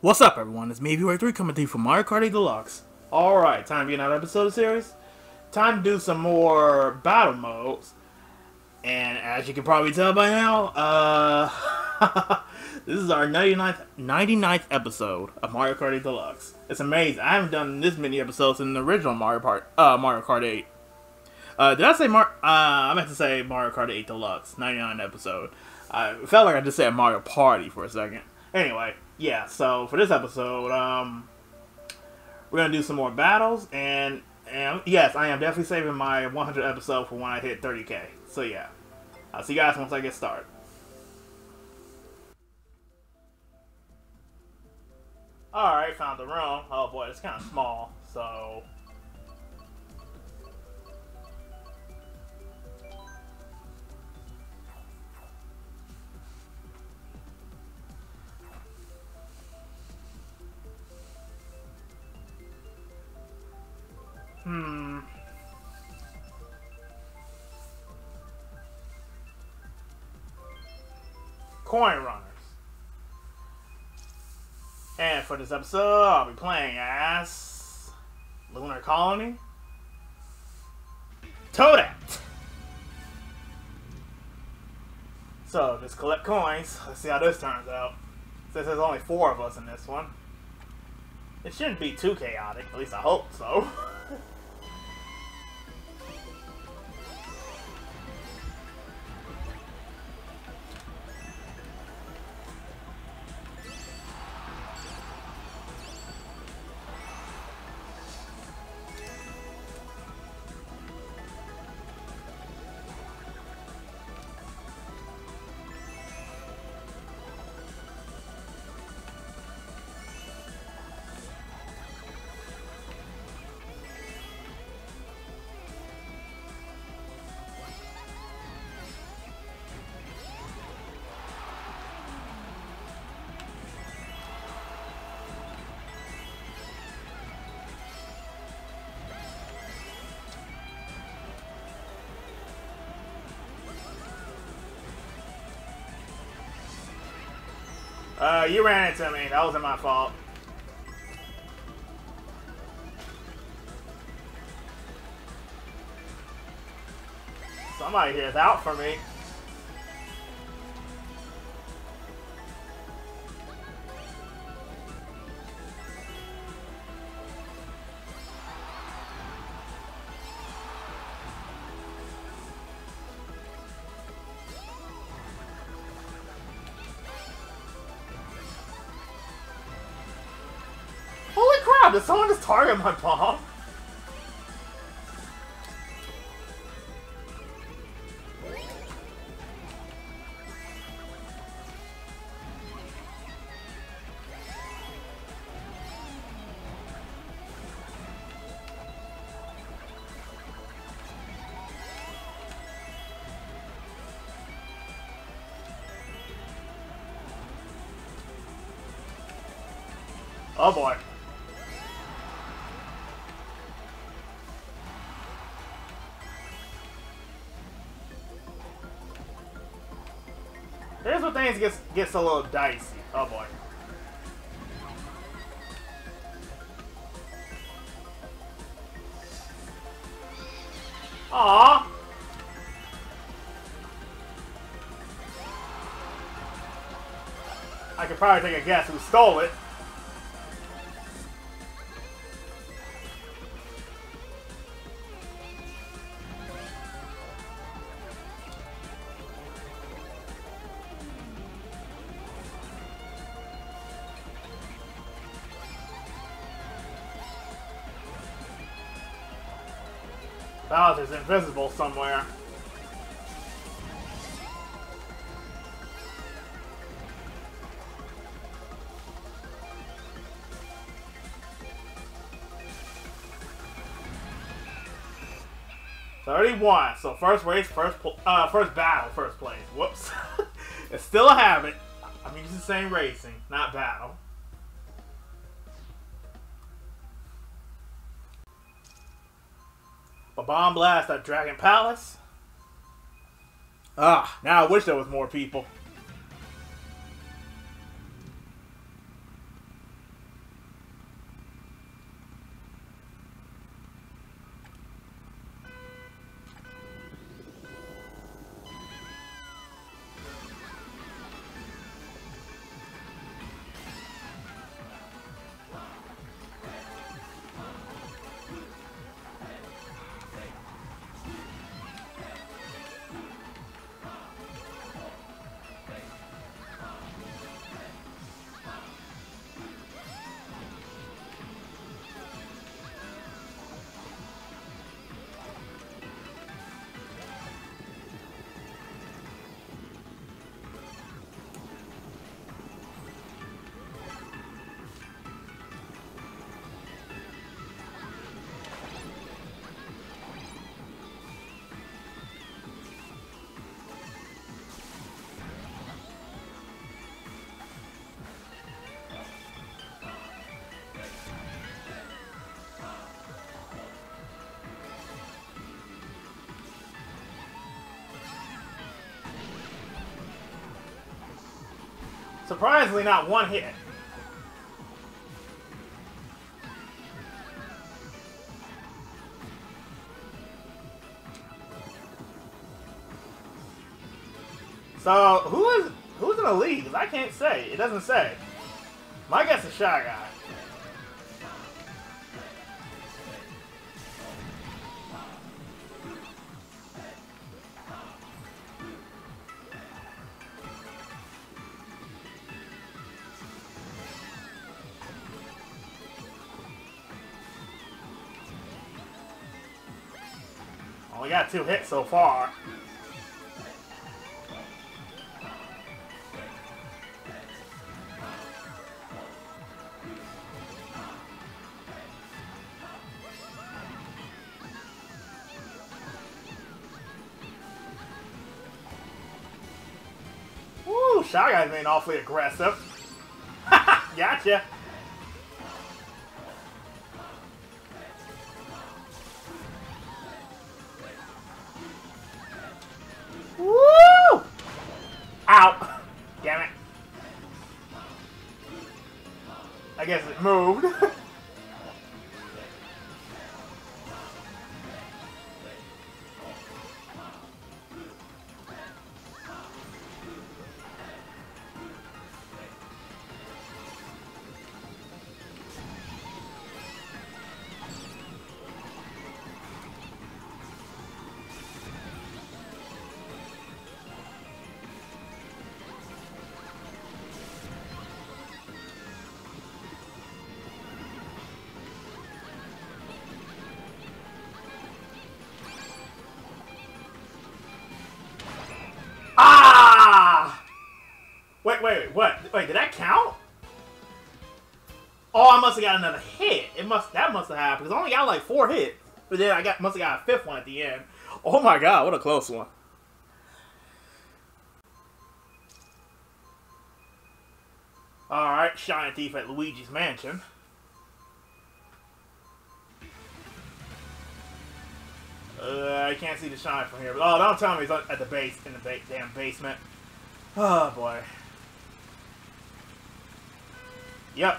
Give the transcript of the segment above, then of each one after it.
What's up, everyone? It's me, Viewer3, coming to you from Mario Kart 8 Deluxe. Alright, time to be another episode of the series. Time to do some more battle modes. And as you can probably tell by now, this is our 99th episode of Mario Kart 8 Deluxe. It's amazing. I haven't done this many episodes in the original Mario Kart 8. Did I say I meant to say Mario Kart 8 Deluxe, 99th episode. I felt like I just said Mario Party for a second. Anyway, yeah, so for this episode, we're going to do some more battles, and yes, I am definitely saving my 100th episode for when I hit 30k. So yeah, I'll see you guys once I get started. Alright, found the room. Oh boy, it's kind of small, so... Coin runners. And for this episode, I'll be playing as Lunar Colony, Toadette. So just collect coins. Let's see how this turns out. Since there's only 4 of us in this one, it shouldn't be too chaotic. At least I hope so. You ran into me. That wasn't my fault. Somebody here is out for me. Did someone just target my bomb? Oh boy. Here's where things gets a little dicey. Oh boy. Aww. I could probably take a guess who stole it. Bowser's invisible somewhere. $31. So first race, first battle, first place. Whoops. It's still a habit. I'm using the same racing, not battle. A bomb blast at Dragon Palace. Ah, now I wish there was more people. Surprisingly, not one hit. So, who's in the lead? Because I can't say. It doesn't say. My guess is Shy Guy. Only got 2 hits so far. Woo! Shy Guy's being awfully aggressive. Gotcha. Woo! Ow! Damn it. I guess it moved. Ah! Wait, what? Wait, did that count? Oh, I must have got another hit. That must have happened because I only got like 4 hits, but then I must have got a 5th one at the end. Oh my god, what a close one! All right, Shiny Thief at Luigi's Mansion. I can't see the shine from here. But, oh, don't tell me he's at the base, in the damn basement. Oh, boy. Yep.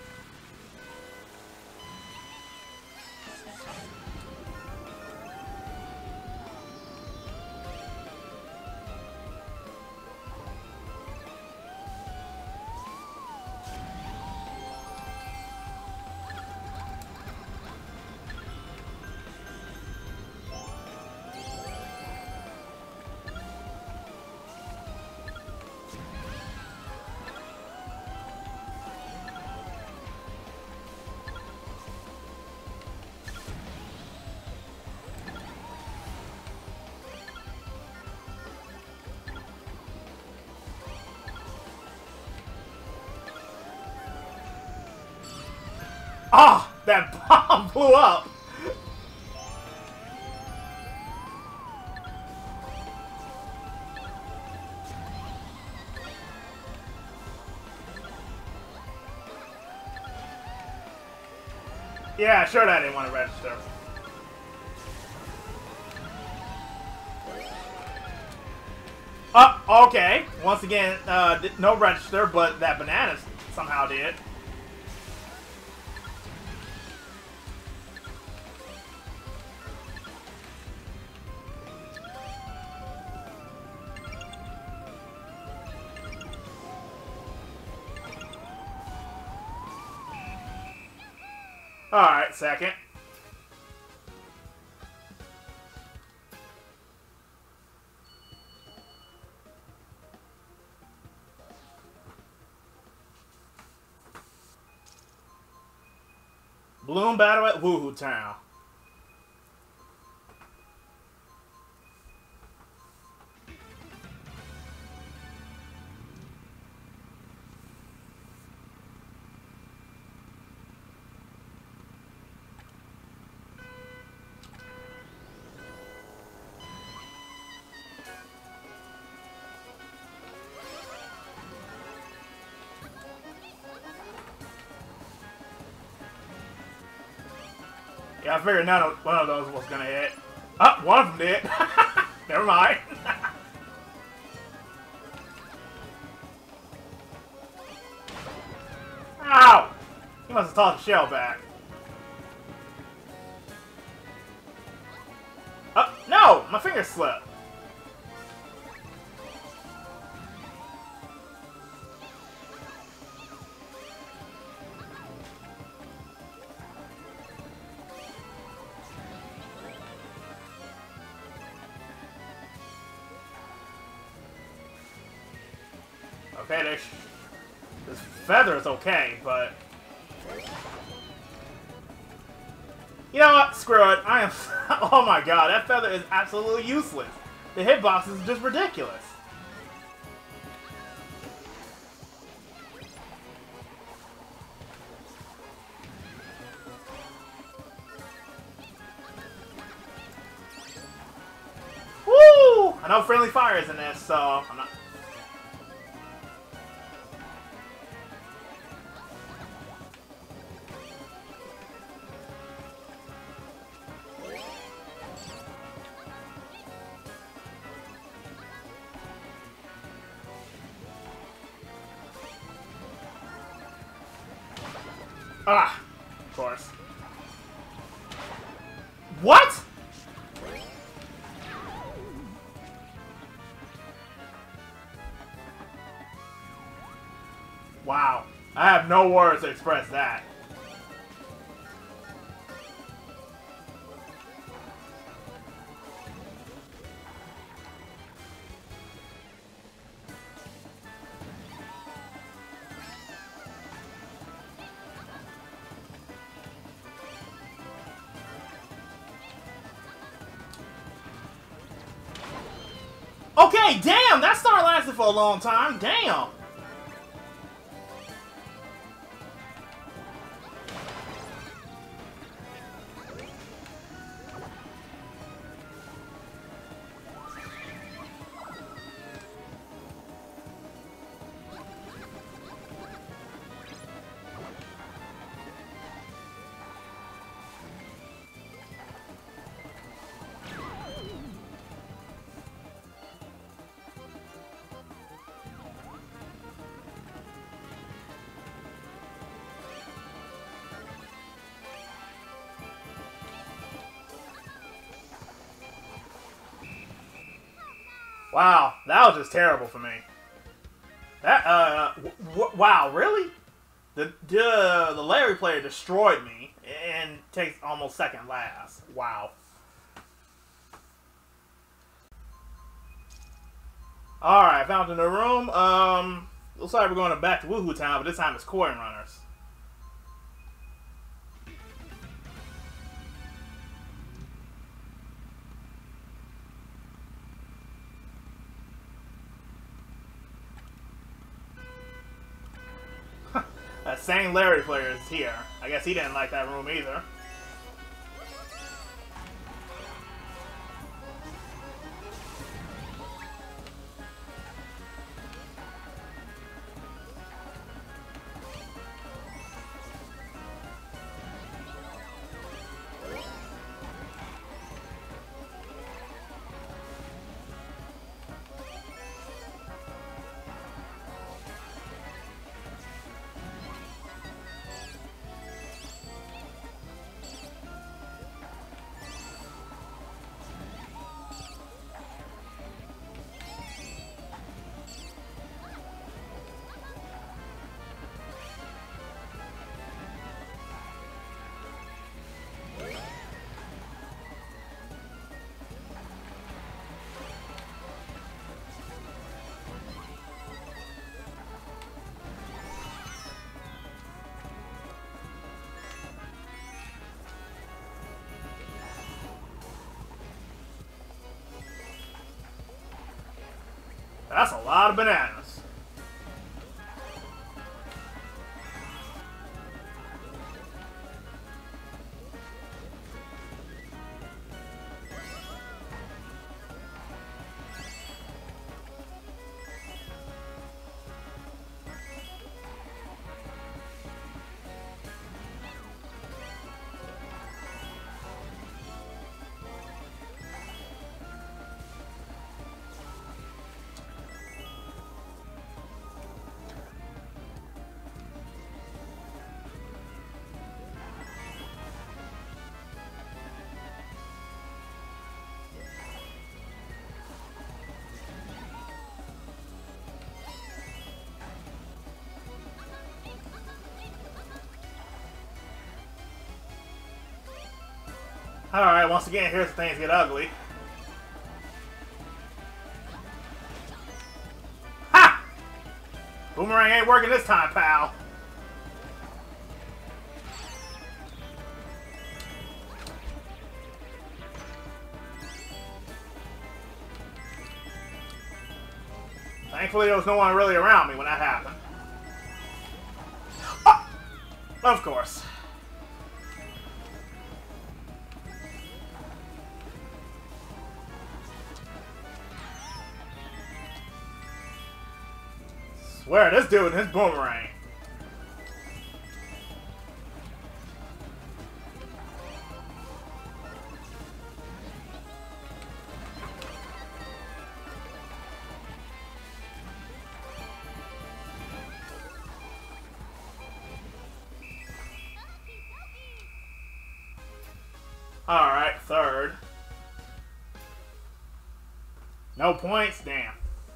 Ah! Oh, that bomb blew up! Yeah, sure that didn't want to register. Oh, okay. Once again, no register, but that banana somehow did. Alright, second. Bloom battle at Woohoo Town. Yeah, I figured one of those was gonna hit. Oh, one of them did. Never mind. must have tossed the shell back. Oh, no! My finger slipped. Okay, this feather is okay, but... You know what? Screw it. I am... Oh my god, that feather is absolutely useless. The hitbox is just ridiculous. Woo! I know friendly fire is in this, so I'm not... Ah, of course. What? Wow. I have no words to express that. Okay, damn! That star lasted for a long time. Damn! Wow, that was just terrible for me. That, wow, really? The Larry player destroyed me and takes almost second last. Wow. Alright, I found a new room. Looks like we're going back to Woohoo Town, but this time it's Coin Runners. That same Larry player is here. I guess he didn't like that room either. That's a lot of bananas. Alright, once again, here's things get ugly. Ha! Boomerang ain't working this time, pal. Thankfully, there was no one really around me when that happened. Oh! Of course. Swear, this dude and his boomerang. Alright, third. No points? Damn.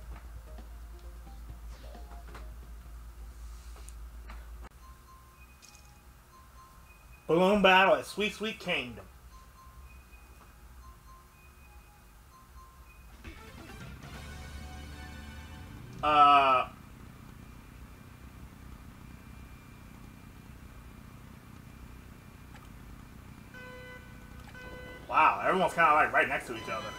Balloon battle at Sweet Sweet Kingdom. Wow, everyone's kind of like right next to each other.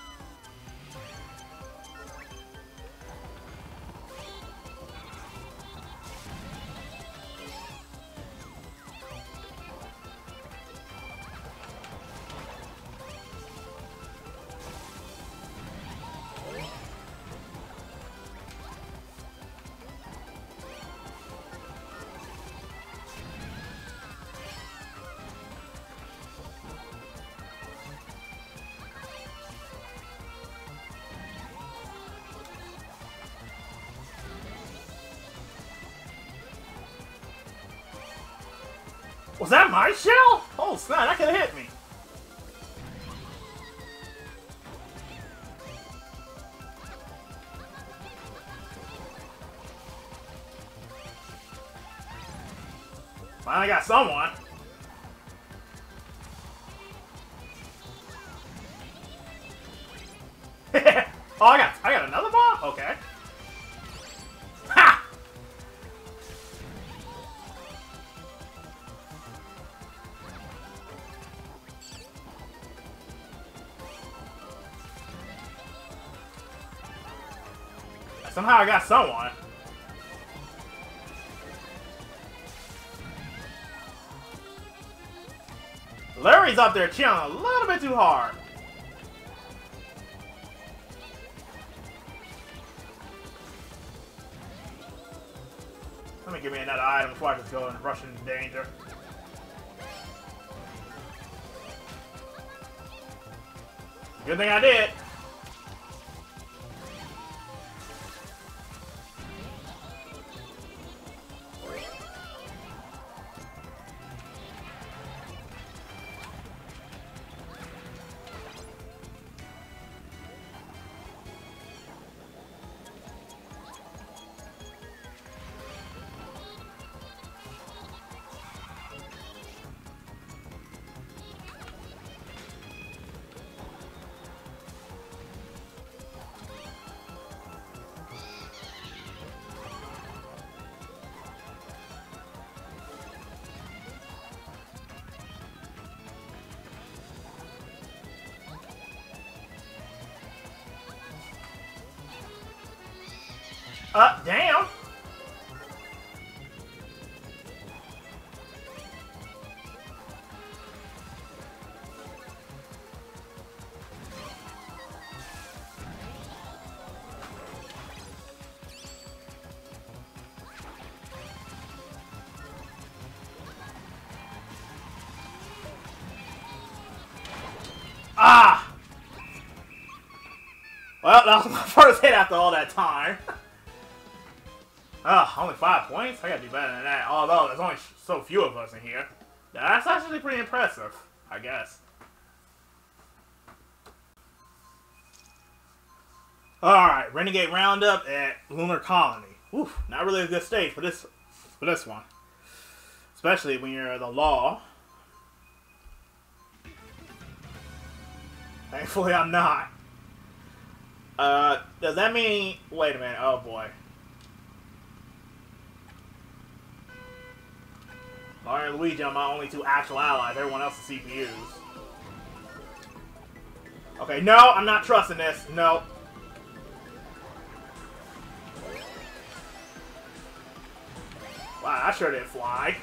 Was that my shell? Oh snap, that could have hit me. Finally got someone. Oh, I got another bomb? Okay. Ha! Somehow I got someone. Larry's up there chilling a little bit too hard. Let me give me another item before I just go and rush into danger. Good thing I did. Damn! Ah! Well, that was my first hit after all that time. Only 5 points? I gotta do better than that. Although, there's only so few of us in here. That's actually pretty impressive, I guess. Alright, Renegade Roundup at Lunar Colony. Oof, not really a good stage for this one. Especially when you're the law. Thankfully, I'm not. Does that mean... Wait a minute. Oh, boy. Mario and Luigi are my only two actual allies. Everyone else is CPUs. Okay, no, I'm not trusting this. No. Wow, that sure did fly.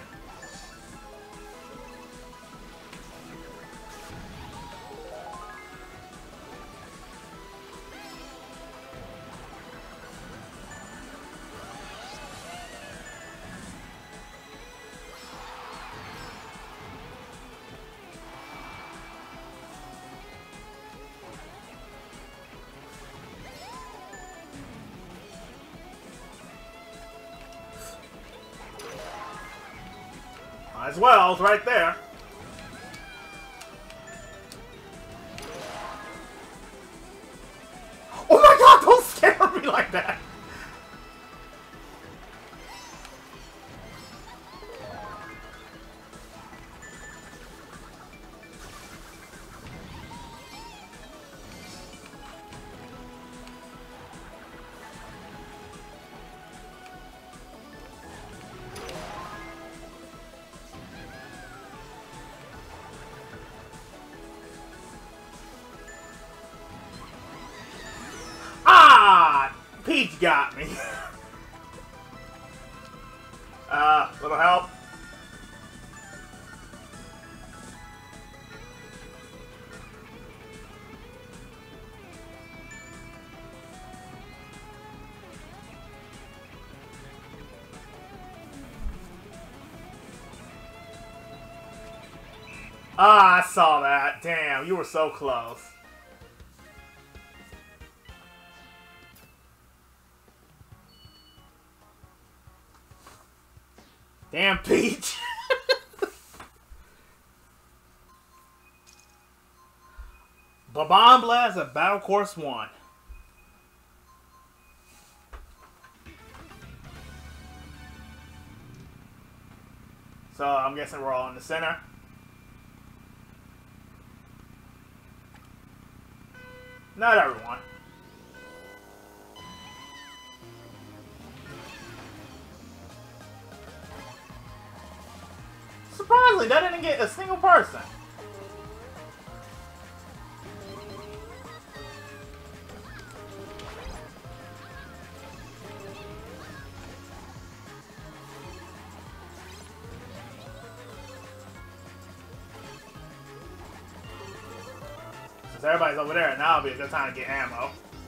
As well, it's right there. Oh my god, don't scare me like that! Peach got me. Little help. Ah, I saw that. Damn, you were so close. Damn, Peach! Bob-omb Blast at Battle Course 1. So, I'm guessing we're all in the center. Not everyone. Surprisingly, that didn't get a single person. Since everybody's over there, now will be a good time to get ammo.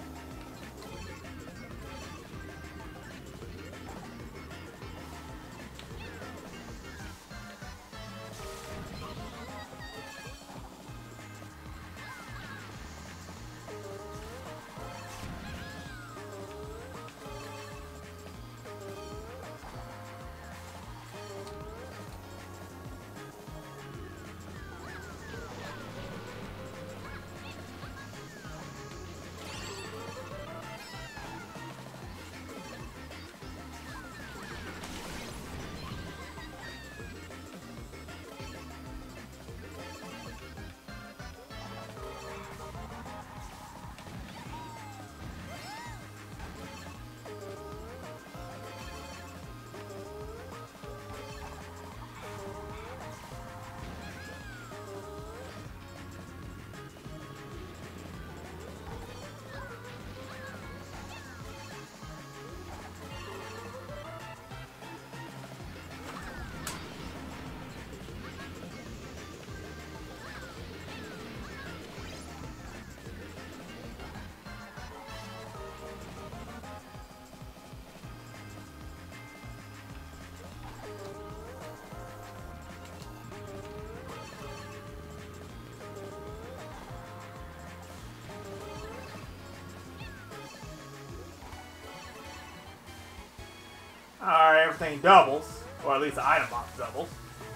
Alright, everything doubles. Or at least the item box doubles.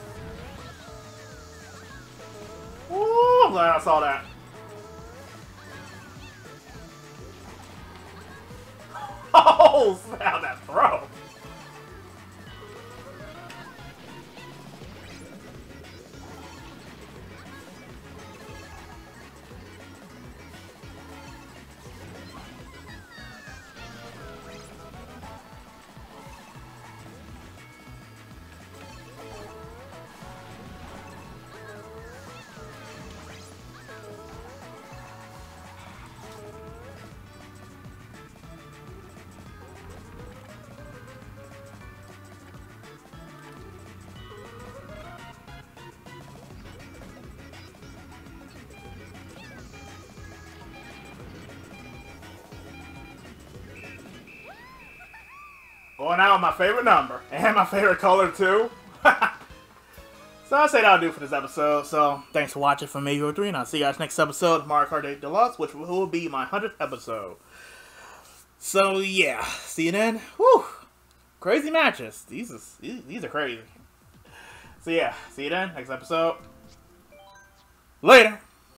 Ooh, I'm glad I saw that. Oh, snap, that throw. Well, now my favorite number. And my favorite color, too. So I'll say that'll do for this episode. So thanks for watching from Major3, and I'll see you guys next episode of Mario Kart 8 Deluxe, which will be my 100th episode. So yeah, see you then. Whew. Crazy matches. These are crazy. So yeah, see you then. Next episode. Later.